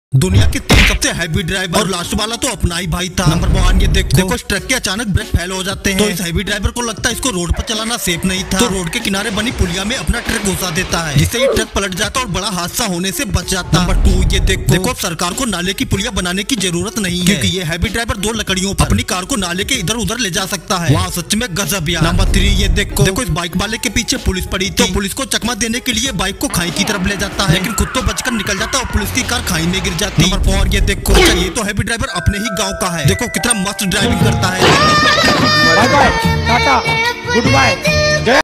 दुनिया के 3 सबसे हैवी ड्राइवर और लास्ट वाला तो अपना ही भाई था। नंबर 1 ये देखो इस ट्रक के अचानक ब्रेक फेल हो जाते हैं तो इस हैवी ड्राइवर को लगता है इसको रोड पर चलाना सेफ नहीं था, तो रोड के किनारे बनी पुलिया में अपना ट्रक घुसा देता है, जिससे ये ट्रक पलट जाता और बड़ा हादसा होने से बच जाता। नंबर 2 ये देखो सरकार को नाले की पुलिया बनाने की जरूरत नहीं है, क्योंकि ये हैवी ड्राइवर 2 लकड़ियों पर अपनी कार को नाले के इधर उधर ले जा सकता है। वहाँ सच में गजब यार। नंबर 3 ये देखो इस बाइक वाले के पीछे पुलिस पड़ी थी, तो पुलिस को चकमा देने के लिए बाइक को खाई की तरफ ले जाता है, लेकिन खुद तो बचकर निकल जाता और पुलिस की कार खाई में गिर जाती। नंबर 4 ये देखो ये तो हैवी ड्राइवर अपने ही गांव का है, देखो कितना मस्त ड्राइविंग करता है। Bye bye tata good bye.